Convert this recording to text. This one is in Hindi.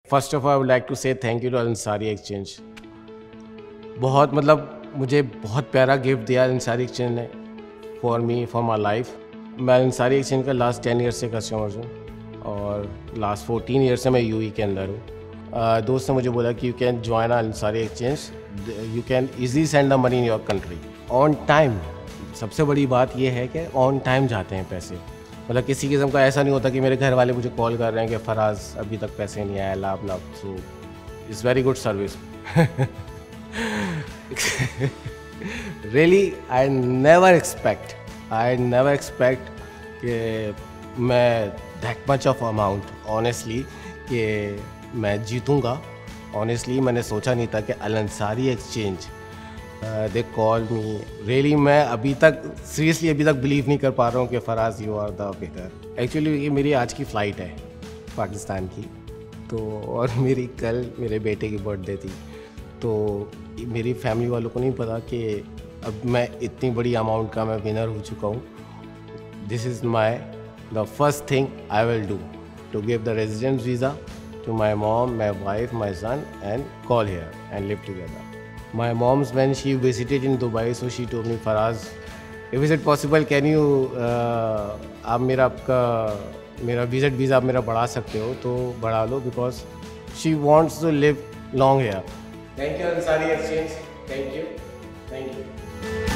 First of all I would like to say thank you to Ansari Exchange. बहुत मतलब मुझे बहुत प्यारा गिफ्ट दिया अंसारी एक्सचेंज ने for me, for my life. मैं अंसारी एक्सचेंज का लास्ट 10 ईयर से कस्टमर हूँ और लास्ट 14 ईयर से मैं यूई के अंदर हूँ। दोस्त ने मुझे बोला कि you can join Ansari Exchange, you can easy send the money in your country on time. सबसे बड़ी बात यह है कि ऑन टाइम जाते हैं पैसे। मतलब किसी किस्म का ऐसा नहीं होता कि मेरे घर वाले मुझे कॉल कर रहे हैं कि फराज अभी तक पैसे नहीं आए, लाभ लाभ। So it's very good service. Really I never expect कि मैं that much of amount honestly कि मैं जीतूँगा। ऑनेस्टली मैंने सोचा नहीं था कि Al Ansari Exchange they call me. Really मैं अभी तक सीरियसली अभी तक बिलीव नहीं कर पा रहा हूँ कि Faraz you are the winner. Actually ये मेरी आज की फ़्लाइट है पाकिस्तान की, तो और मेरी कल मेरे बेटे की बर्थडे थी। तो मेरी फैमिली वालों को नहीं पता कि अब मैं इतनी बड़ी अमाउंट का मैं विनर हो चुका हूँ। This is my the first thing I will do to give the residence visa to my mom, my wife, my son, and call here and live together. My mom's when she visited in Dubai, so she told me, Faraz, if is it possible, can you आप मेरा विजिट वीज़ा आप मेरा बढ़ा सकते हो तो बढ़ा लो, because she wants to live long here. Thank you Ansari Exchange. Thank you.